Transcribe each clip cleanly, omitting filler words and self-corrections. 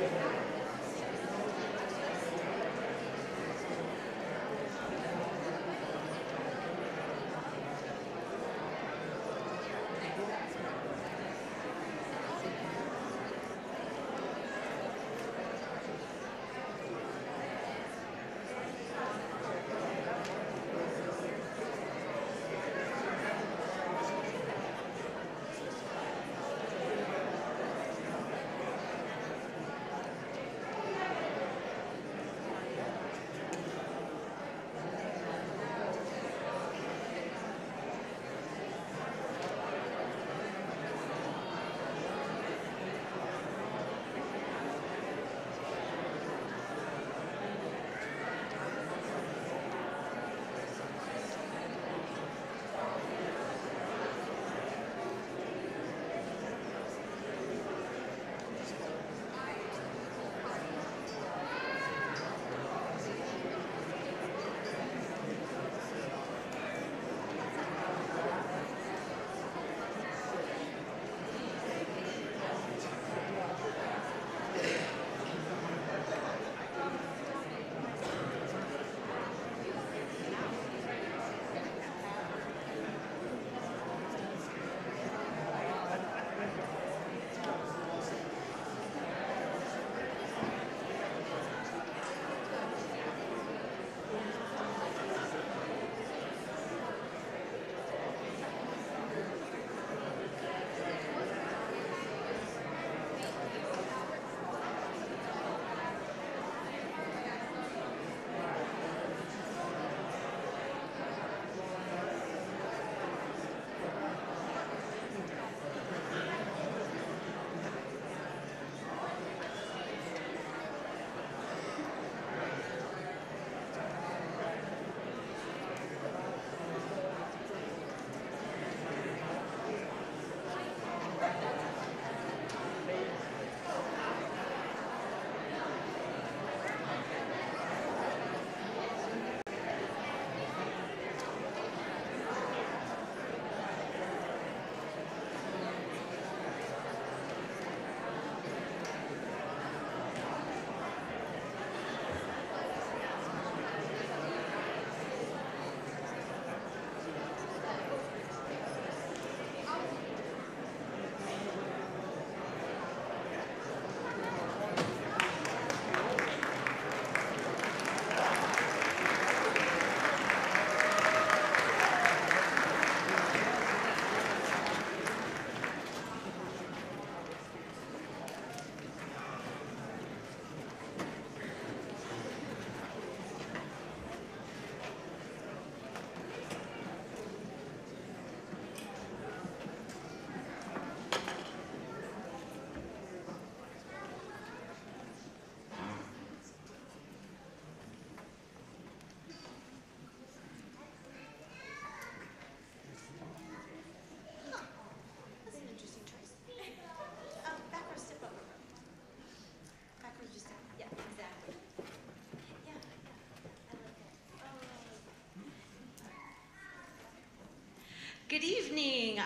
Good evening.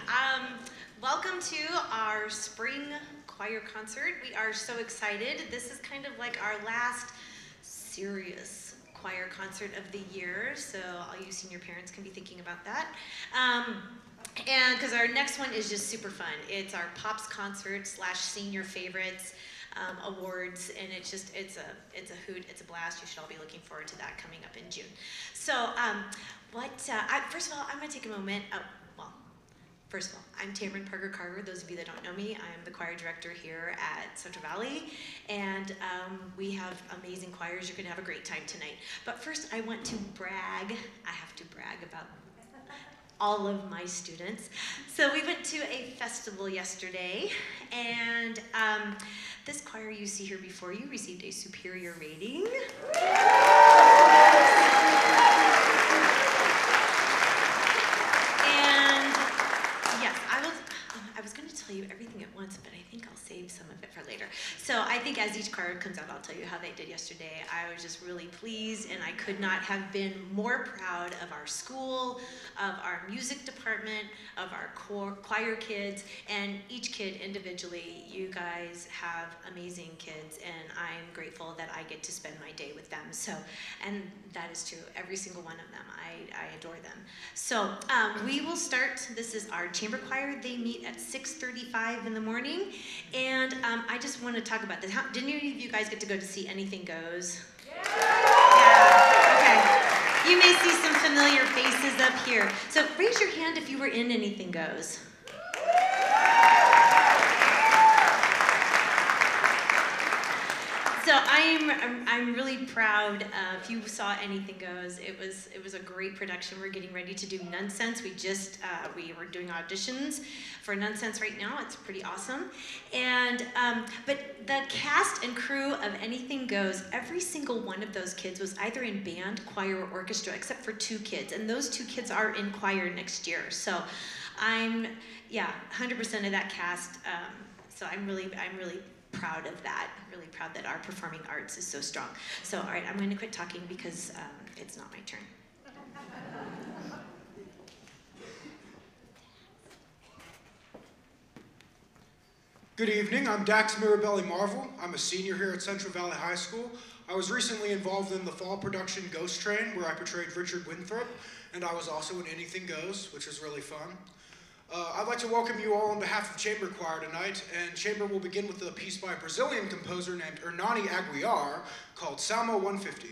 Welcome to our spring choir concert. We are so excited. This is kind of like our last serious choir concert of the year, so all you senior parents can be thinking about that. And because our next one is just super fun. It's our Pops concert / senior favorites awards, and it's a hoot, it's a blast. You should all be looking forward to that coming up in June. So first of all, I'm gonna take a moment. First of all, I'm Tamron Parker Carver. Those of you that don't know me, I am the choir director here at Central Valley, and we have amazing choirs. You're gonna have a great time tonight. But first, I want to brag. I have to brag about all of my students. So we went to a festival yesterday, and this choir you see here before you received a superior rating. I was going to tell you everything at once, but I think I'll save me some of it for later. So I think as each card comes out, I'll tell you how they did yesterday. I was just really pleased, and I could not have been more proud of our school, of our music department, of our choir kids, and each kid individually. You guys have amazing kids, and I'm grateful that I get to spend my day with them. So, and that is true, every single one of them. I adore them. So we will start. This is our chamber choir. They meet at 6:35 in the morning, and I just want to talk about this. Did any of you guys get to go to see Anything Goes? Yeah. Okay. You may see some familiar faces up here. So raise your hand if you were in Anything Goes. So I'm really proud. If you saw Anything Goes, it was a great production. We're getting ready to do Nonsense. We were doing auditions for Nonsense right now. It's pretty awesome. And but the cast and crew of Anything Goes, every single one of those kids was either in band, choir, or orchestra, except for 2 kids, and those 2 kids are in choir next year. So I'm 100% of that cast. So I'm really proud of that. Really proud that our performing arts is so strong. So, all right, I'm going to quit talking because it's not my turn. Good evening, I'm Dax Mirabelli Marvel. I'm a senior here at Central Valley High School. I was recently involved in the fall production Ghost Train, where I portrayed Richard Winthrop, and I was also in Anything Goes, which was really fun. I'd like to welcome you all on behalf of Chamber Choir tonight, and Chamber will begin with a piece by a Brazilian composer named Hernani Aguiar called Salmo 150.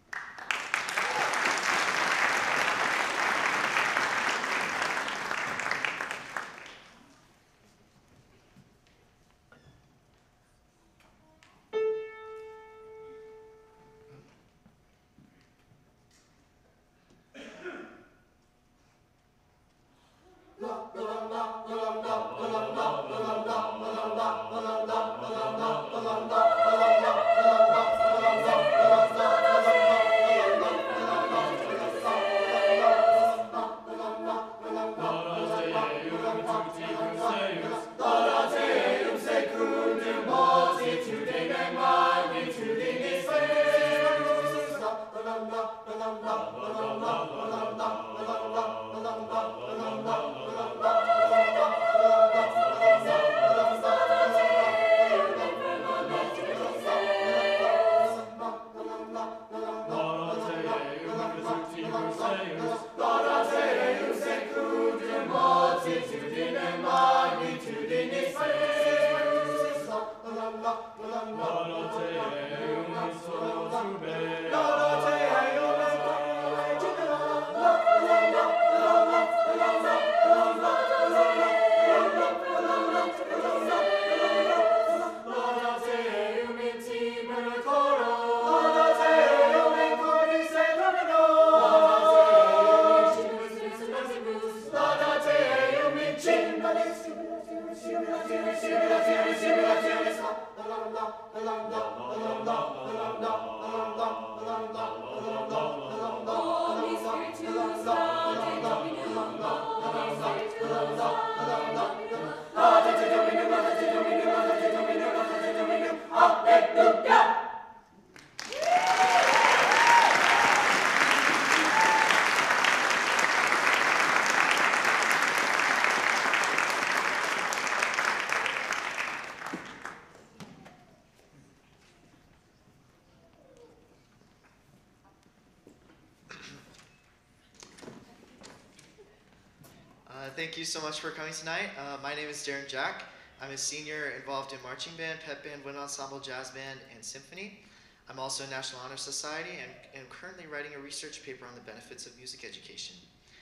Thank you so much for coming tonight. My name is Darren Jack. I'm a senior involved in marching band, pep band, wind ensemble, jazz band, and symphony. I'm also in National Honor Society and am currently writing a research paper on the benefits of music education.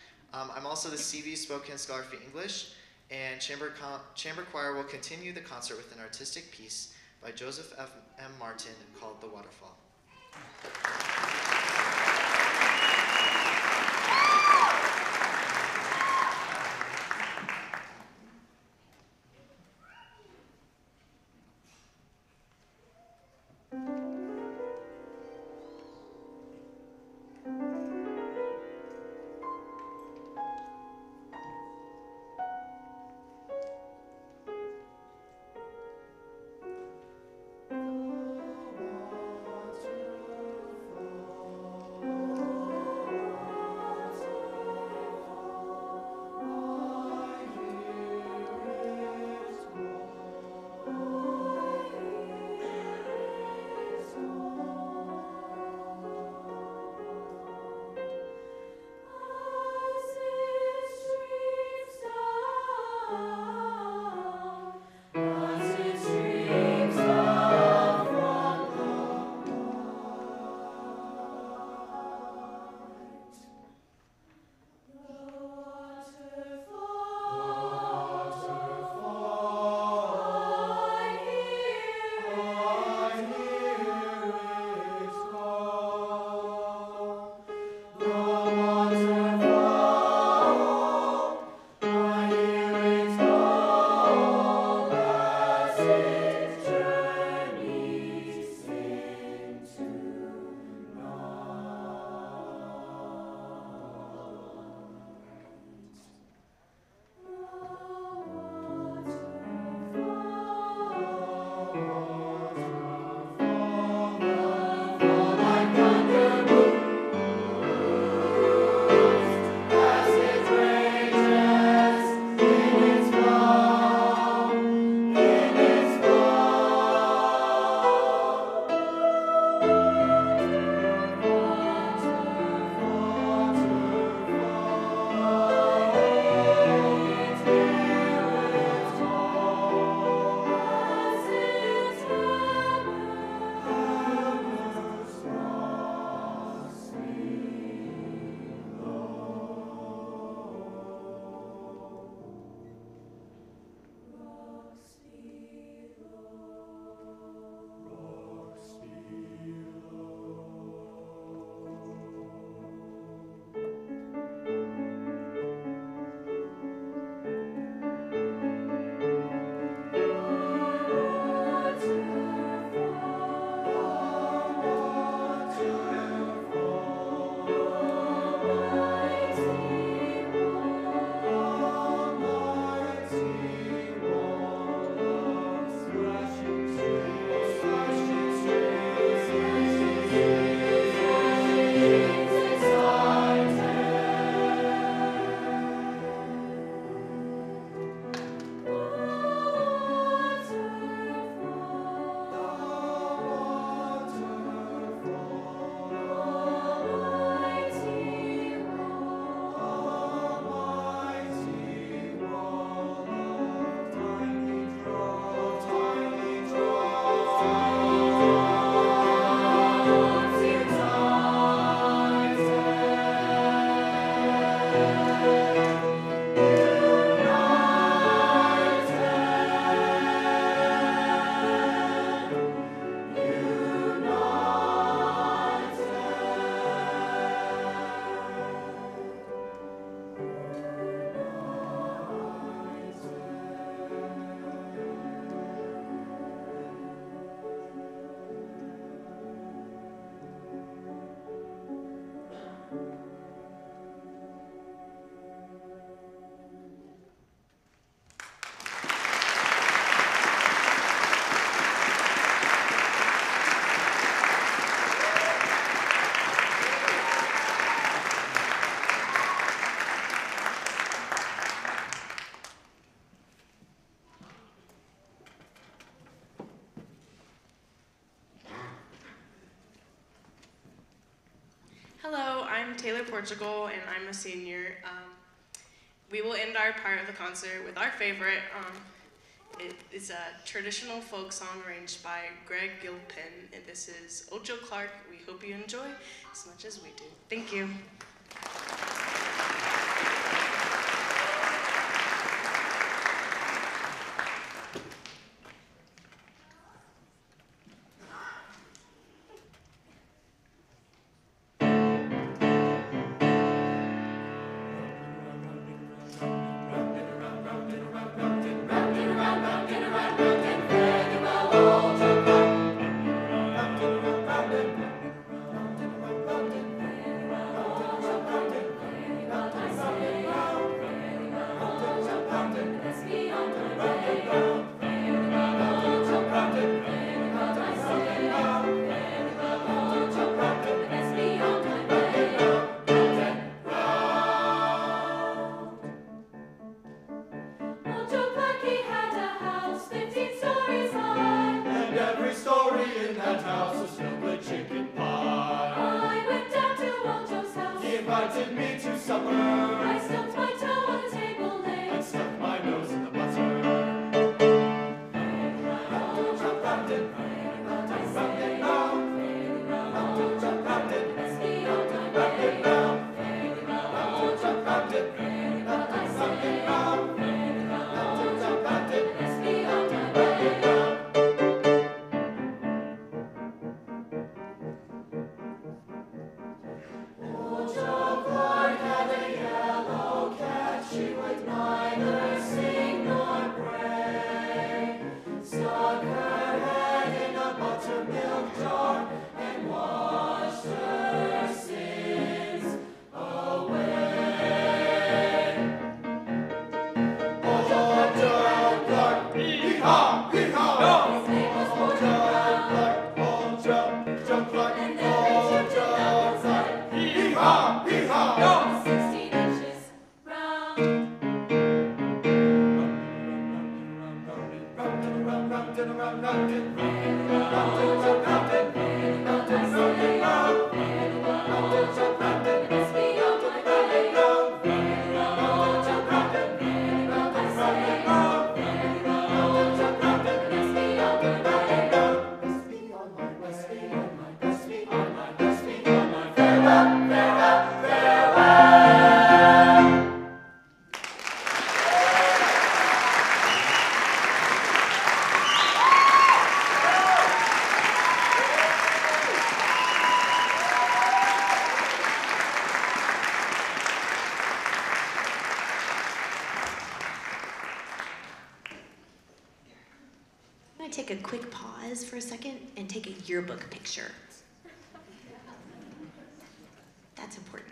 I'm also the CV Spokane Scholar for English, and Chamber Choir will continue the concert with an artistic piece by Joseph F. M. Martin called The Waterfall. Taylor Portugal, and I'm a senior. We will end our part of the concert with our favorite. It is a traditional folk song arranged by Greg Gilpin, and this is Ocho Clark. We hope you enjoy as much as we do. Thank you. Take a quick pause for a second and take a yearbook picture. That's important.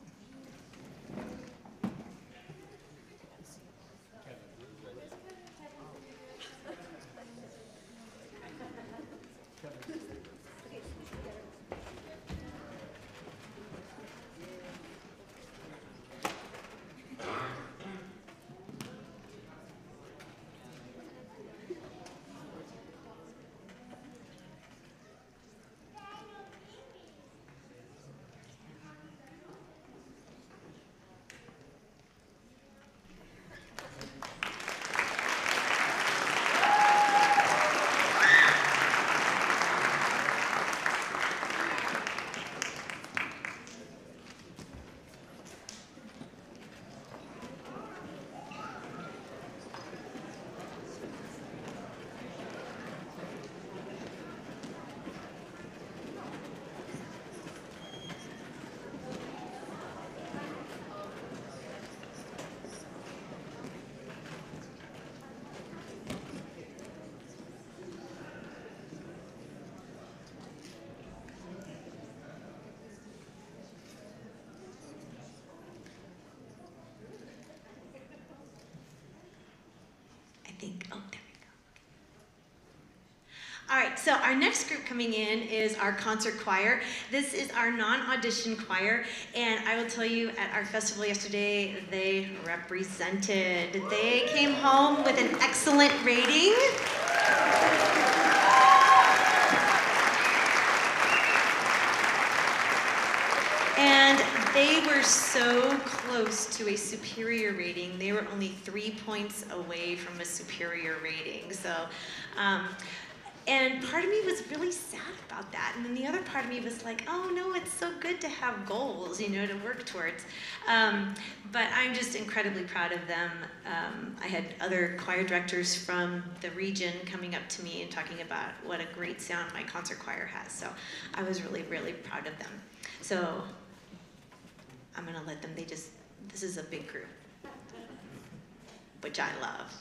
Oh, there we go. All right, so our next group coming in is our concert choir. This is our non-audition choir, and I will tell you, at our festival yesterday, they represented. They came home with an excellent rating. And they were so close to a superior rating. They were only 3 points away from a superior rating. So, and part of me was really sad about that. And then the other part of me was like, oh no, it's so good to have goals, you know, to work towards. But I'm just incredibly proud of them. I had other choir directors from the region coming up to me and talking about what a great sound my concert choir has. So I was really, really proud of them. So I'm gonna let them, this is a big group, which I love.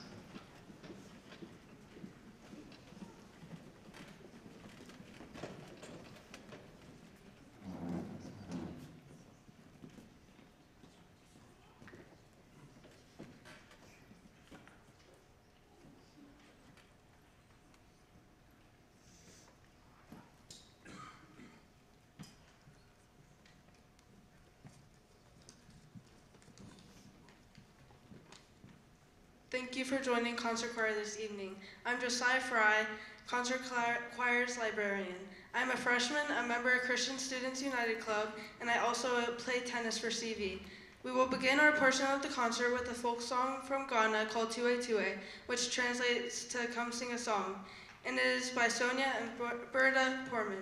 Thank you for joining Concert Choir this evening. I'm Josiah Fry, Concert Choir's librarian. I'm a freshman, a member of Christian Students United Club, and I also play tennis for CV. We will begin our portion of the concert with a folk song from Ghana called Tue Tue, which translates to Come Sing a Song, and it is by Sonia and Berta Portman.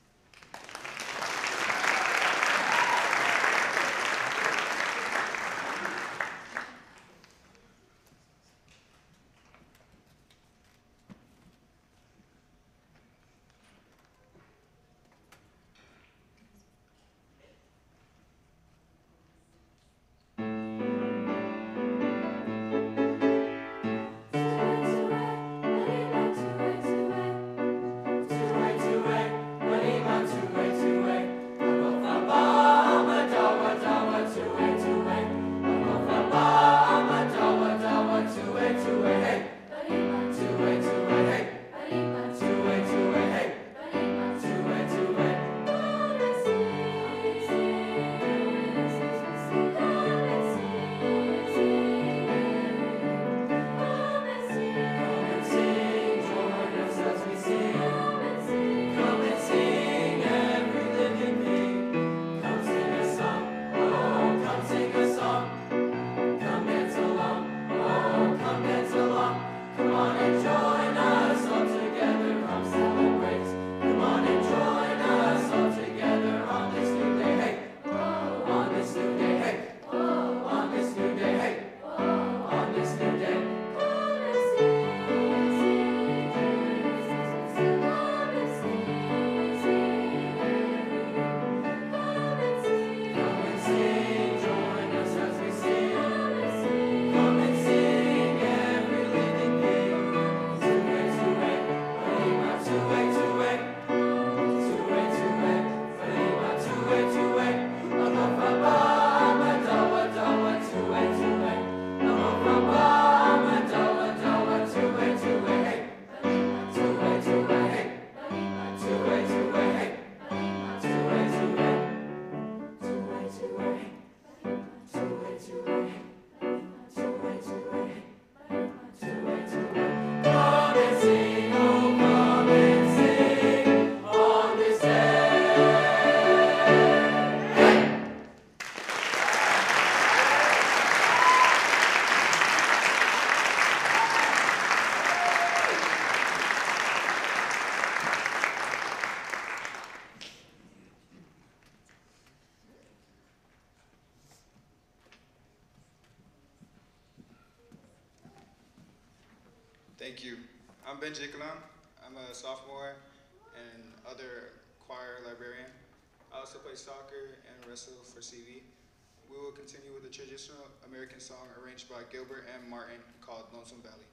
Thank you. I'm Ben Jikalam. I'm a sophomore and other choir librarian. I also play soccer and wrestle for CV. We will continue with a traditional American song arranged by Gilbert M. Martin called Lonesome Valley.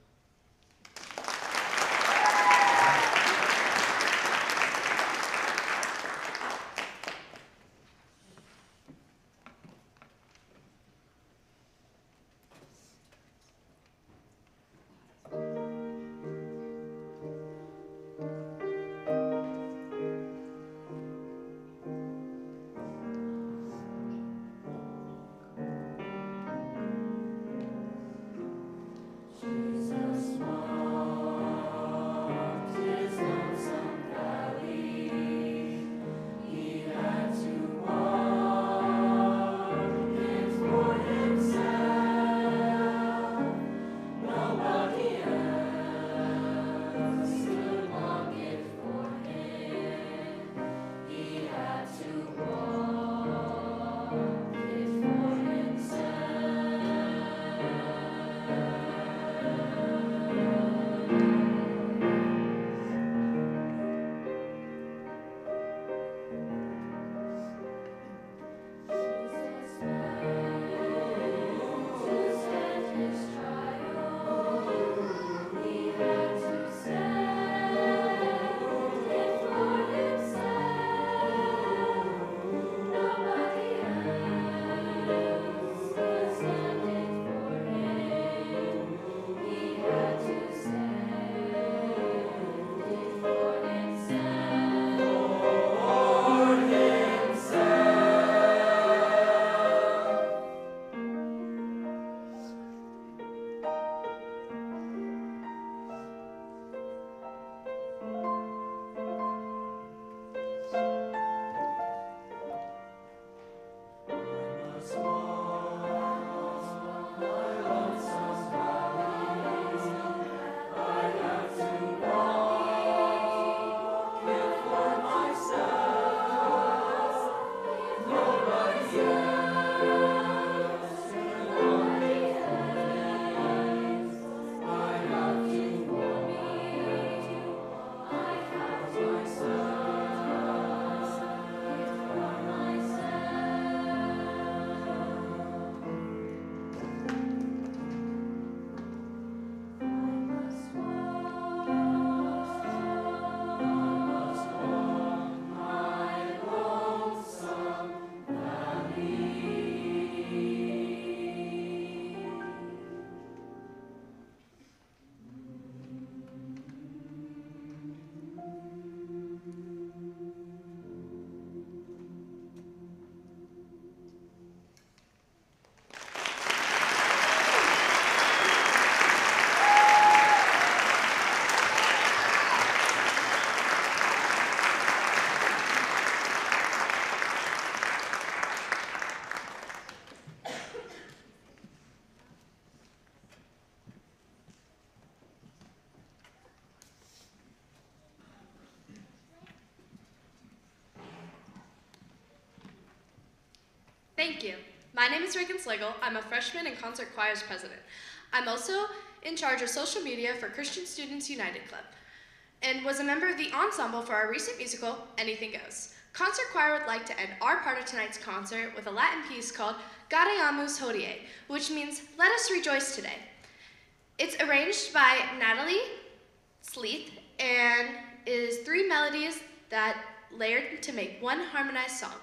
Jesus. Thank you. My name is Reagan Slagle. I'm a freshman and concert choir's president. I'm also in charge of social media for Christian Students United Club and was a member of the ensemble for our recent musical, Anything Goes. Concert Choir would like to end our part of tonight's concert with a Latin piece called Gaudeamus Hodie, which means let us rejoice today. It's arranged by Natalie Sleeth and is 3 melodies that layered to make one harmonized song.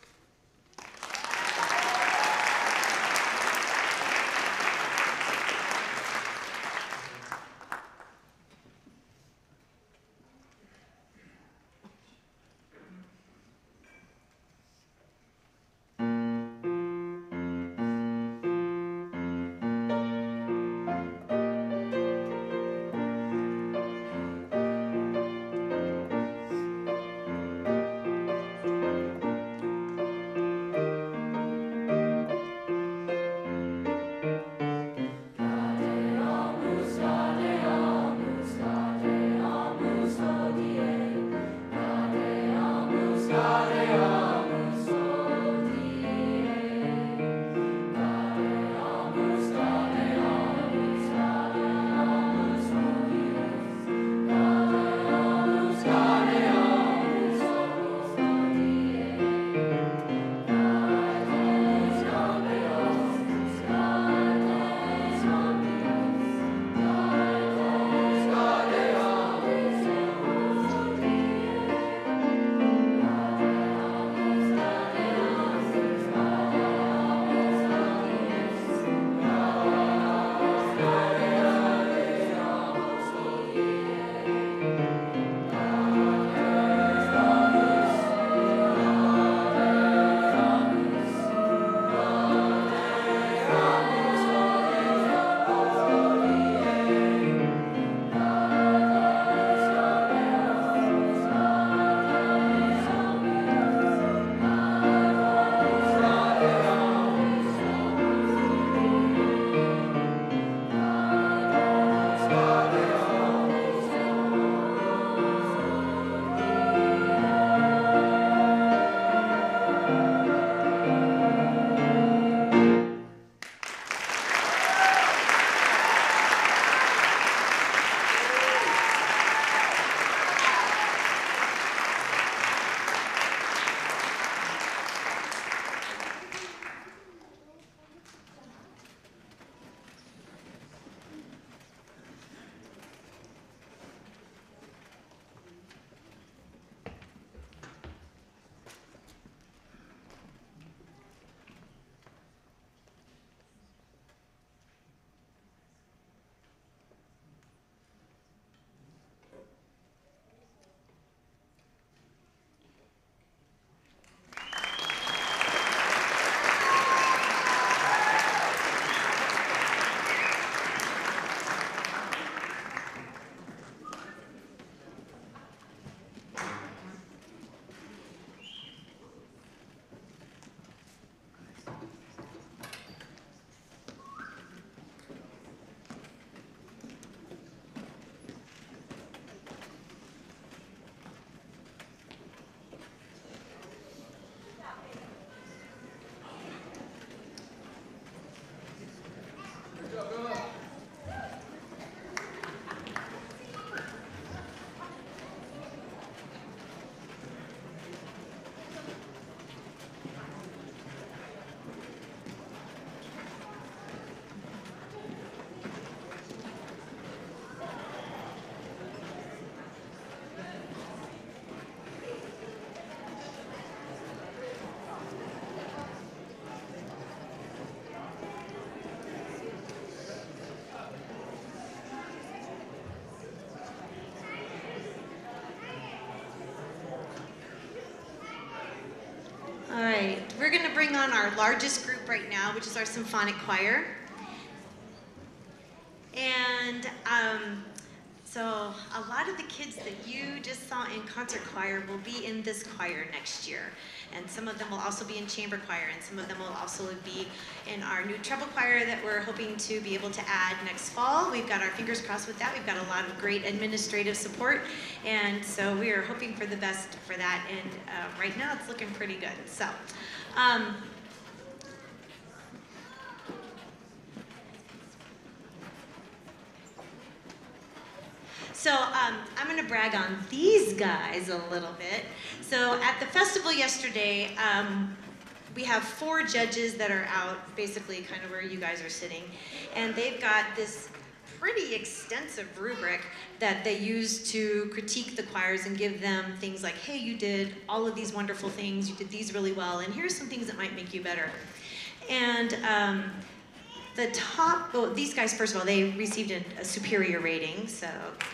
All right, we're going to bring on our largest group right now, which is our symphonic choir. And so a lot of the kids that you just saw in concert choir will be in this choir next year. And some of them will also be in chamber choir, and some of them will also be in our new treble choir that we're hoping to be able to add next fall. We've got our fingers crossed with that. We've got a lot of great administrative support, and so we are hoping for the best for that, and right now it's looking pretty good. So So I'm going to brag on these guys a little bit. So at the festival yesterday, we have 4 judges that are out, basically kind of where you guys are sitting, and they've got this pretty extensive rubric that they use to critique the choirs and give them things like, hey, you did all of these wonderful things, you did these really well, and here's some things that might make you better. And the top, well, these guys, first of all, they received a superior rating, so.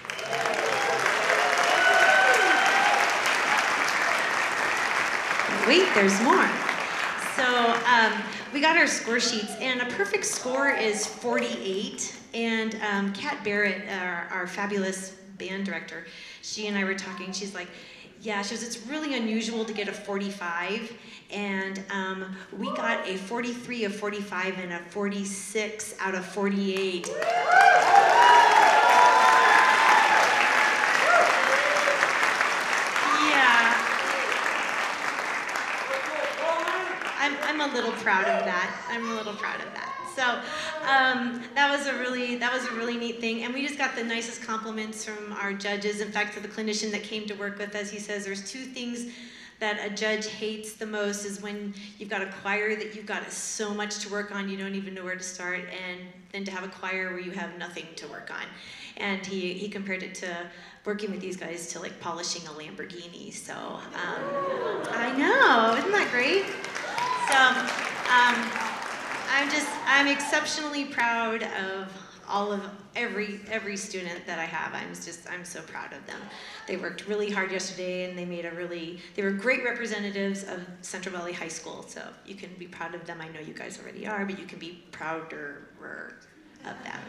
Wait, there's more. So we got our score sheets, and a perfect score is 48. And Kat Barrett, our fabulous band director, she and I were talking. She's like, yeah, she goes, it's really unusual to get a 45. And we got a 43, a 45, and a 46 out of 48. I'm a little proud of that. I'm a little proud of that. So that was a really neat thing, and we just got the nicest compliments from our judges. In fact, for the clinician that came to work with us, he says there's 2 things that a judge hates the most is when you've got a choir that you've got so much to work on you don't even know where to start, and then to have a choir where you have nothing to work on. And he compared it to working with these guys to like polishing a Lamborghini. So I know, isn't that great? So I'm exceptionally proud of all of every student that I have. I'm so proud of them. They worked really hard yesterday, and they were great representatives of Central Valley High School. So you can be proud of them. I know you guys already are, but you can be prouder of them.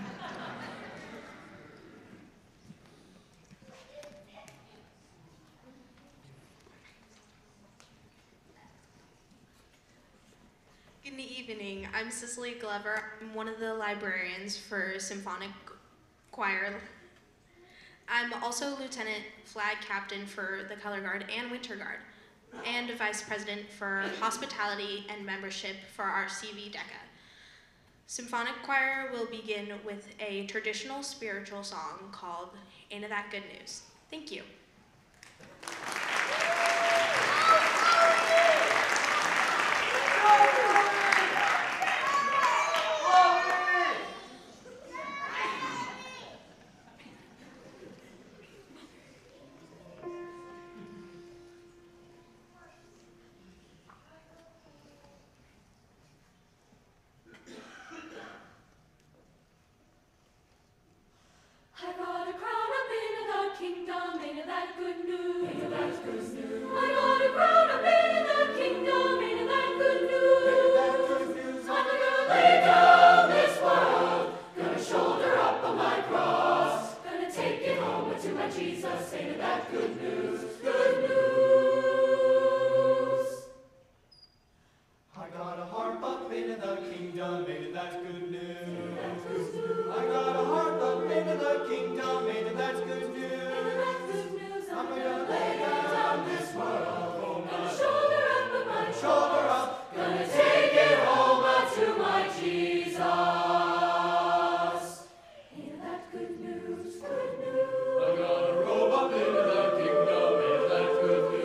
Good evening. I'm Cicely Glover. I'm one of the librarians for Symphonic Choir. I'm also Lieutenant Flag Captain for the Color Guard and Winter Guard, and Vice President for Hospitality and Membership for our CV DECA. Symphonic Choir will begin with a traditional spiritual song called Ain't That Good News. Thank you. I got a crown up in the kingdom, ain't that good news? Ain't that good news? I got a crown up in the kingdom, ain't that good news? I'm gonna lay down this world, gonna shoulder up on my cross, gonna take it home to my Jesus, ain't that good news? Good news. I got a harp up in the kingdom, ain't that good news? I got a harp up in the kingdom, ain't that good news? I'm gonna lay down this world, gonna shoulder up on my shoulder up, gonna take it home to my Jesus. Ain't that good news? Good news. I got a robe up in the kingdom, ain't that good news?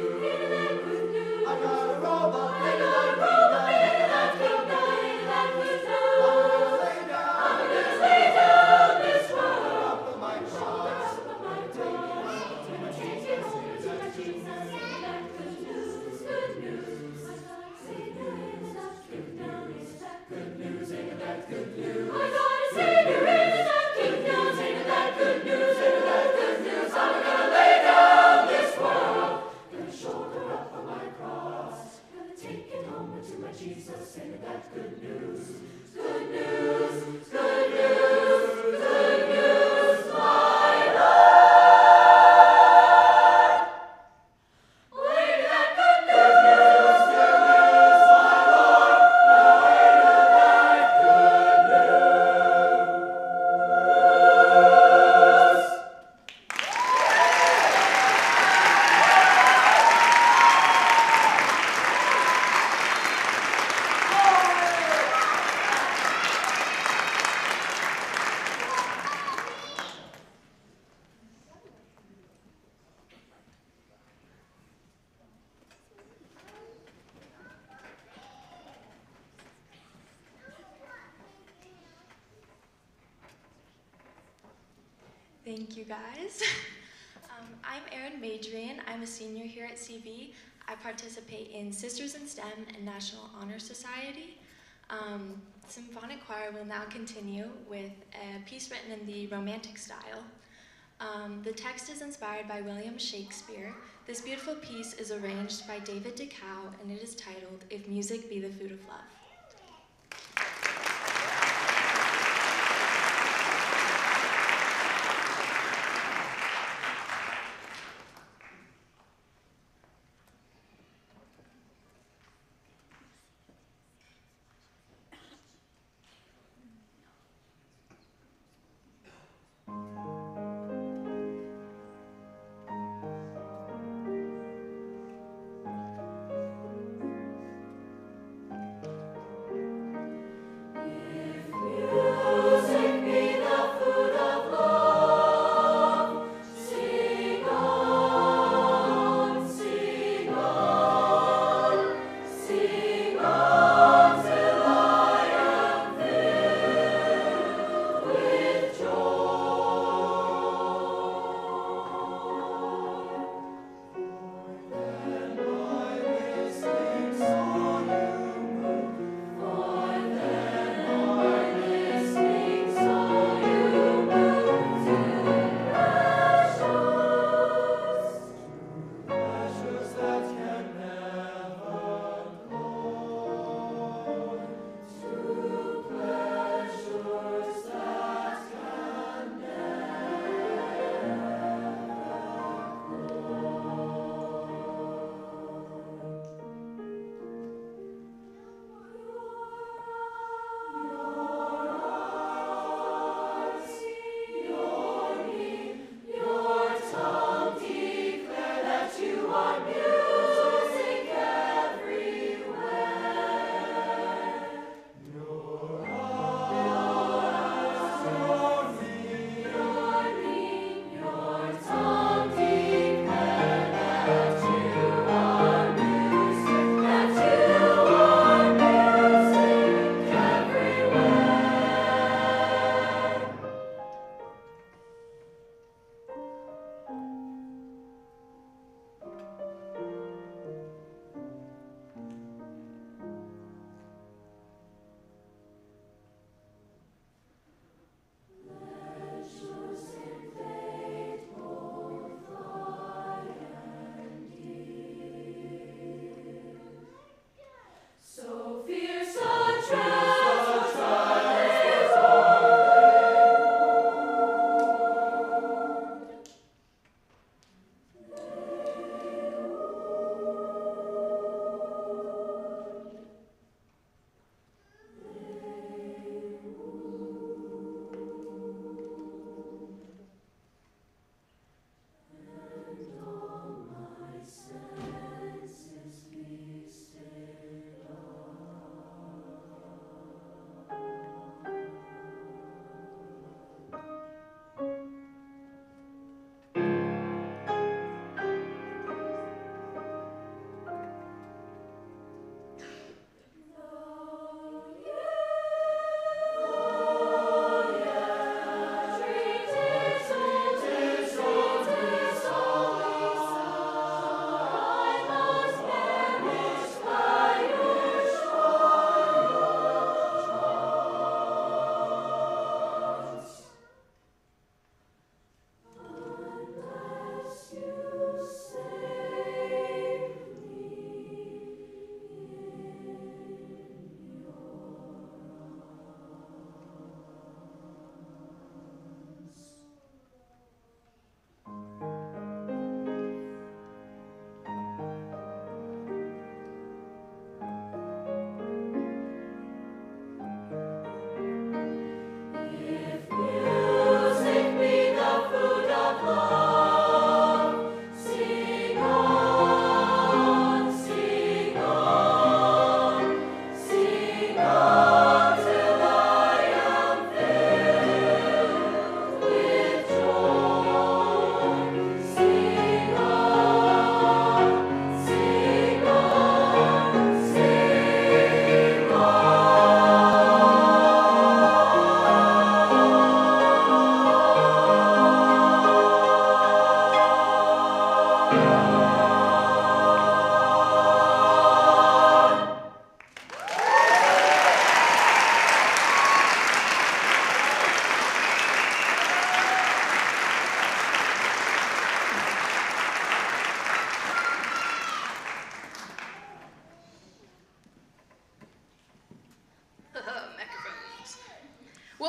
Thank you, guys. I'm Erin Madrian. I'm a senior here at CV. I participate in Sisters in STEM and National Honor Society. Symphonic choir will now continue with a piece written in the Romantic style. The text is inspired by William Shakespeare. This beautiful piece is arranged by David DeCow, and it is titled, If Music Be the Food of Love.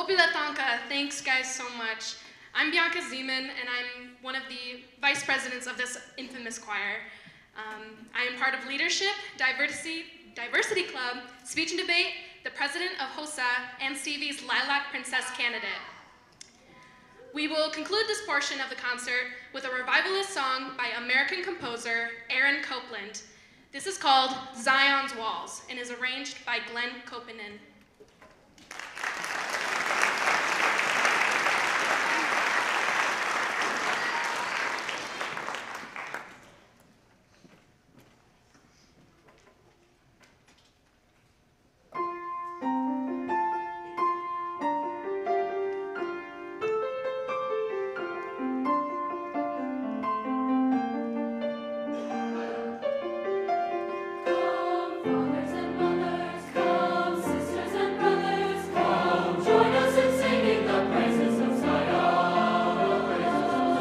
Opilatanka, thanks guys so much. I'm Bianca Zeman, and I'm one of the vice presidents of this infamous choir. I am part of leadership, diversity club, speech and debate, the president of HOSA, and CV's Lilac Princess candidate. We will conclude this portion of the concert with a revivalist song by American composer Aaron Copland. This is called Zion's Walls and is arranged by Glenn Kopinen. Come, fathers and mothers, come, sisters and brothers, come, join us in singing the praises of Zion, the praises of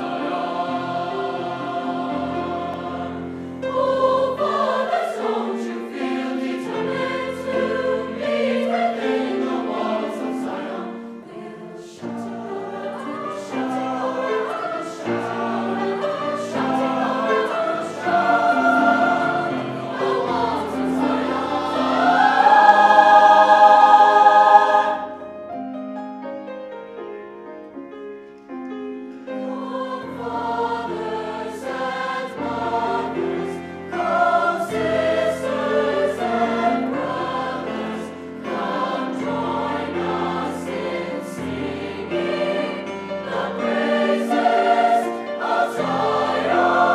Zion. Oh, fathers, don't you feel determined to meet within the walls of Zion? We'll shout it, shout it, shout it, shout it, shout the walls of Come, fathers and mothers, come, sisters and brothers, come join us in singing the praises of Zion.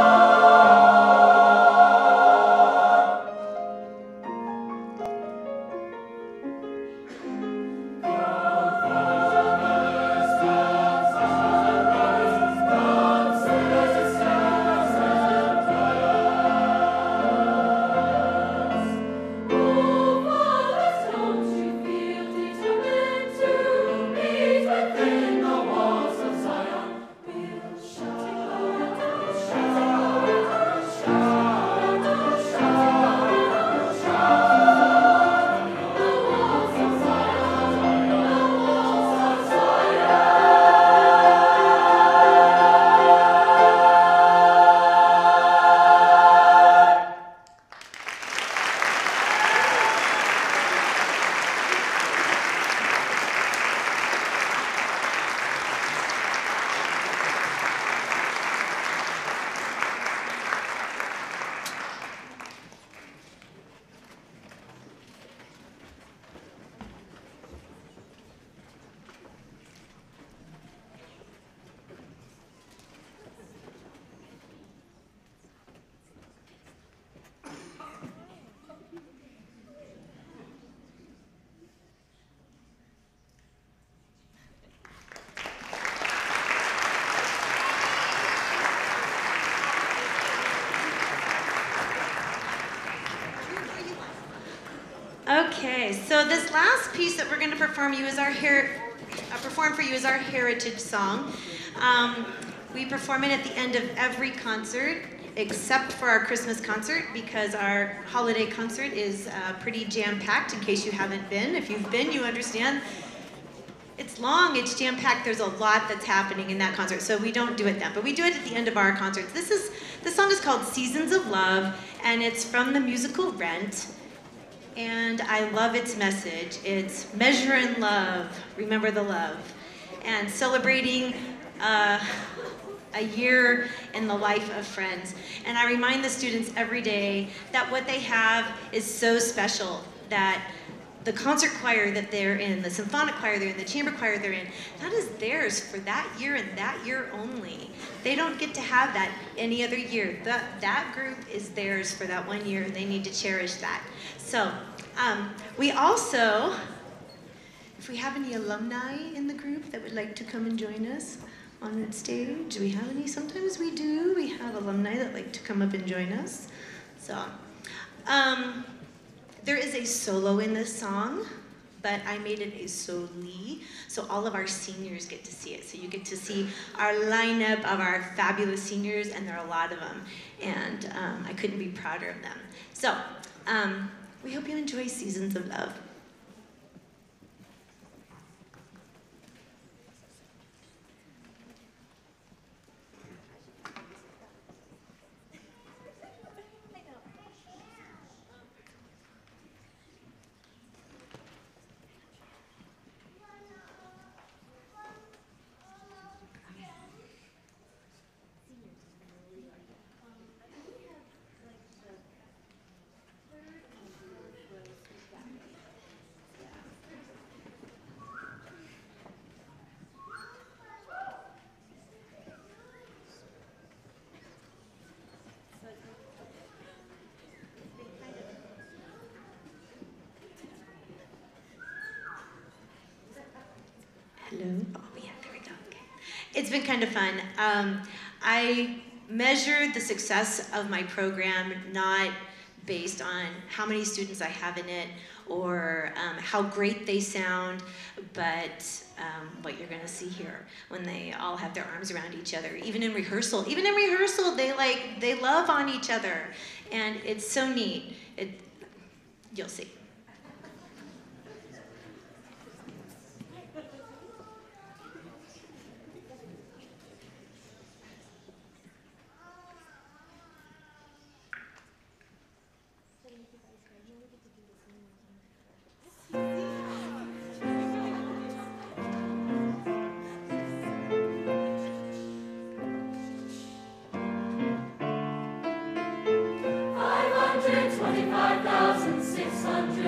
Oh, fathers, don't you feel determined to meet within the walls of Zion? We'll shout it, shout it, shout it, shout the walls of Zion, the walls of Zion. Okay, so this last piece that we're going to perform for you is our heritage song. We perform it at the end of every concert, except for our Christmas concert, because our holiday concert is pretty jam-packed. In case you haven't been, if you've been, you understand. It's long, it's jam-packed. There's a lot that's happening in that concert, so we don't do it then. But we do it at the end of our concerts. This song is called "Seasons of Love," and it's from the musical Rent. And I love its message. It's measure in love, remember the love, and celebrating a year in the life of Friends. And I remind the students every day that what they have is so special, that the concert choir that they're in, the symphonic choir they're in, the chamber choir they're in, that is theirs for that year and that year only. They don't get to have that any other year. That group is theirs for that 1 year, and they need to cherish that. So we also, if we have any alumni in the group that would like to come and join us on stage, do we have any? Sometimes we do. We have alumni that like to come up and join us. So there is a solo in this song, but I made it a soli, so all of our seniors get to see it. So you get to see our lineup of our fabulous seniors, and there are a lot of them, and I couldn't be prouder of them. So we hope you enjoy Seasons of Love. It's been kind of fun. I measure the success of my program not based on how many students I have in it or how great they sound, but what you're gonna see here when they all have their arms around each other. Even in rehearsal, they love on each other, and it's so neat. You'll see. $525,600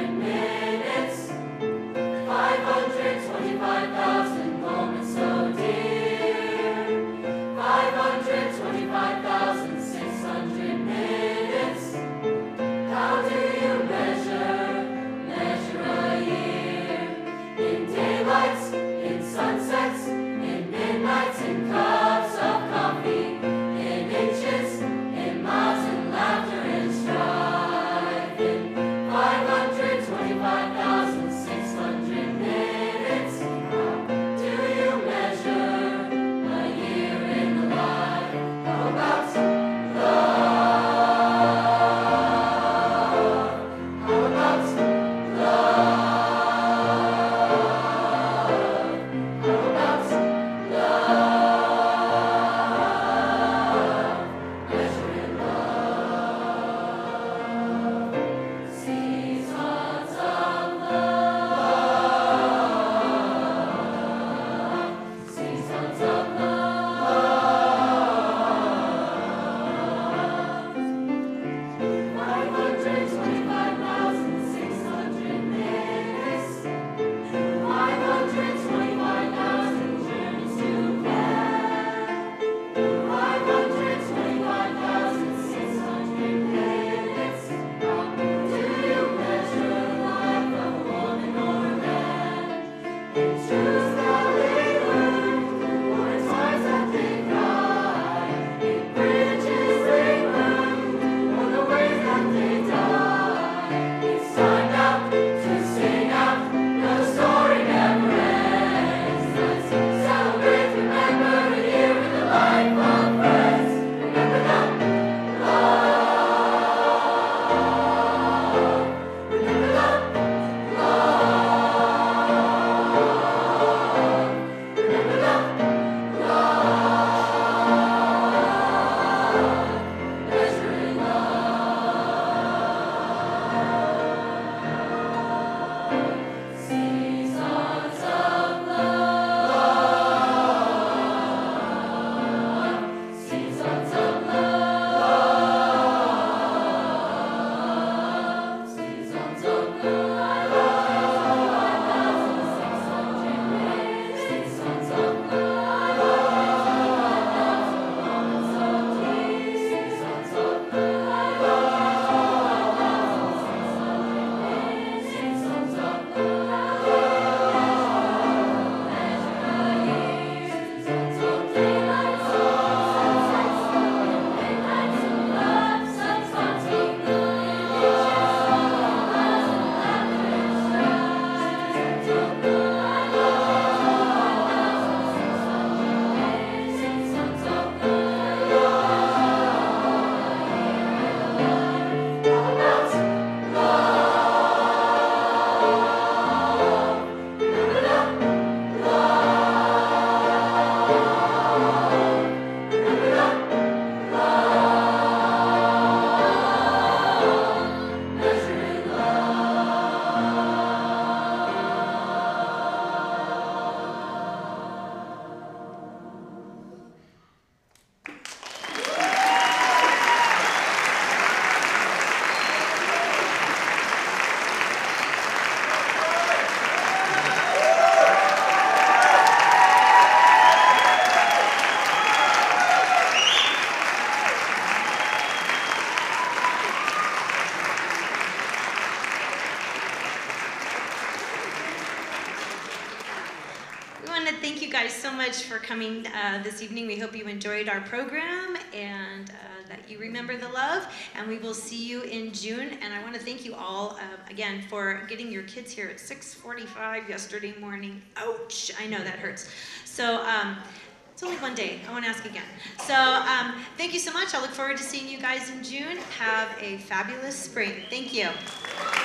much for coming this evening. We hope you enjoyed our program and that you remember the love. And we will see you in June. And I want to thank you all again for getting your kids here at 6:45 yesterday morning. Ouch! I know that hurts. So it's only one day. I won't ask again. So thank you so much. I look forward to seeing you guys in June. Have a fabulous spring. Thank you.